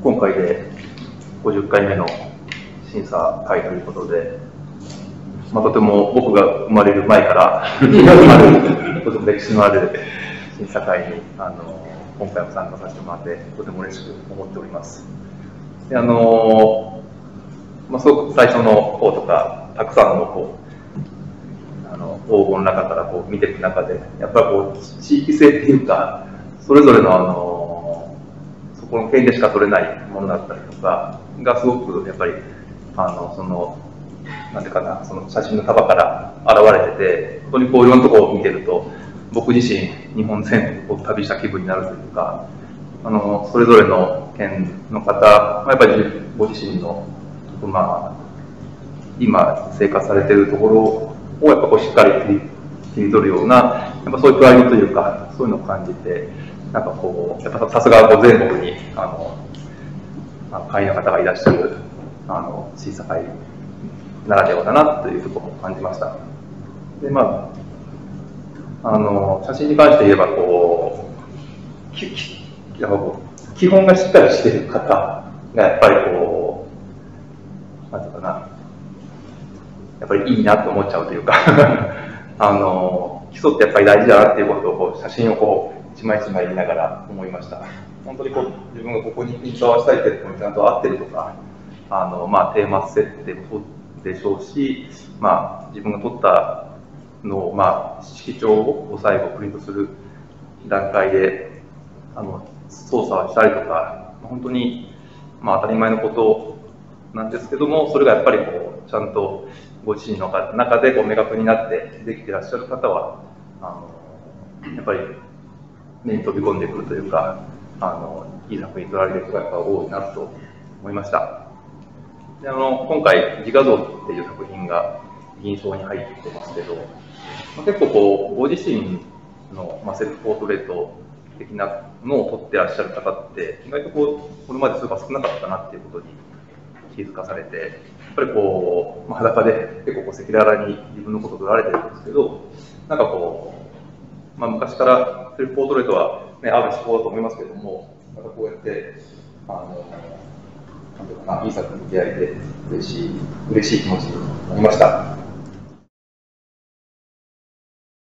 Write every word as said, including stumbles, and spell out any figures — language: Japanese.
今回でごじゅっかいめの審査会ということで、まあ、とても僕が生まれる前からあるとても歴史のある審査会にあの今回も参加させてもらってとても嬉しく思っております。であのまあ、すごく最初の方とかたくさんのこうあの応募の中からこう見ていく中でやっぱりこう地域性っていうかそれぞれのあのそこの県でしか取れないものだったりとかがすごくやっぱりあのそのなんていうかなその写真の束から現れてて本当にこういろんなところを見てると僕自身日本全国を旅した気分になるというかあのそれぞれの県の方やっぱりご自身のまあ今生活されているところをやっぱこうしっかり切り取るようなやっぱそういうプライドというかそういうのを感じてなんかこうやっぱさすが全国にあの会員の方がいらっしゃるあの審査会ならではだなというところを感じました。でまああの写真に関して言えばこうききやっぱこう基本がしっかりしている方がやっぱりこうなんていうかなやっぱりいいなと思っちゃうというかあの基礎ってやっぱり大事だなっていうことをこう写真をこう一枚一枚見ながら思いました。本当にこう自分がここにピント合わせたいっていうところにちゃんと合ってるとかあの、まあ、テーマ設定もそうでしょうし、まあ、自分が撮ったのを、まあ、色調を最後プリントする段階であの操作をしたりとか本当に、まあ、当たり前のことなんですけどもそれがやっぱりこうちゃんとご自身の中でこう明確になってできていらっしゃる方はあのやっぱり目に飛び込んでくるというかあのいい作品に撮られている人がやっぱ多いなと思いました。であの今回自画像っていう作品が印象に入ってますけど、まあ、結構こうご自身の、まあ、セルフポートレート的なのを撮ってらっしゃる方って意外とこうこれまで数が少なかったなっていうことに気づかされて、やっぱりこう、まあ、裸で結構こう赤裸々に自分のことを撮られてるんですけど、なんかこう、まあ、昔からセルフポートレートは、ね、ある思考だと思いますけども、なんかこうやってあのなんていうかな、いい作品に出会えて嬉しい嬉しい気持ちになりました。